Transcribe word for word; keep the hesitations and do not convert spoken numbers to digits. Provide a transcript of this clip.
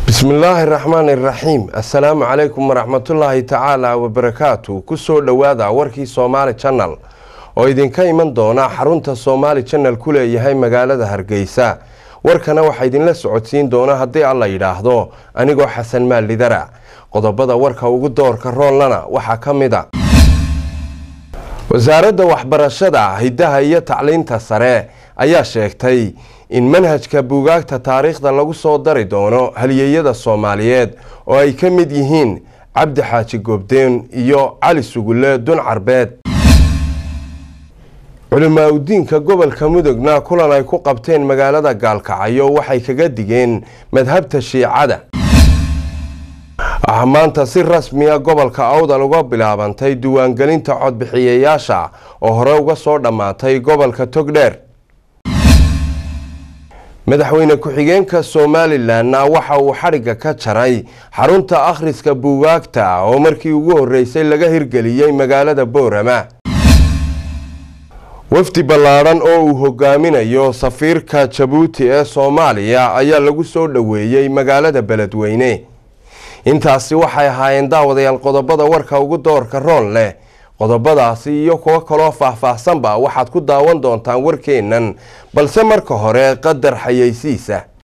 بسم الله الرحمن الرحيم. السلام عليكم ورحمة الله تعالى وبركاته. كسو دوادا وركي سومالي channel oo idinka iman doona xarunta Somali channel ku leeyahay magaalada Hargeysa. warkana waxa idin la socodsiin doona hadii alla yiraahdo anigoo Xasan Maalidara. qodobada warka ugu doorka roonlana waxa kamida wasaaradda waxbarashada hidaha iyo tacliinta sare ayaa sheegtay in manhajka buugaagta taariikhda lagu soo dari doono halyeeyada Soomaaliyeed oo ay ka mid yihiin Cabdi Xaaji Goobdeen iyo Cali Sugulle Dun Carbeed. culimaa diinka gobolka Mudugna kulan ay ku qabteen magaalada Gaalkacyo waxay kaga digeen madhabta Shiicada. maanta si rasmi ah gobolka Awdal uga bilaabantay diiwaangelinta codbixiyayaasha oo hore uga soo dhamaatay gobolka Togdheer. madaxweyne ku-xigeenka Somaliland waxa uu xariga ka jaray xarunta akhriska buugaagta oo markii ugu horeysay laga hirgeliyay magaalada Boorama. wafdi ballaaran oo uu hogaaminayo safiirka Djibouti ee Soomaaliya ayaa lagu soo dhaweeyay magaalada Beledweyne. intaasi waxay ahaayeen daawadayaal qodobada warka ugu doorka roon leh. qodobadaasi iyo kuwa kale faahfaahsanba waxaad ku daawan doontaan warkeenan balse marka hore qadar xayeysiisa.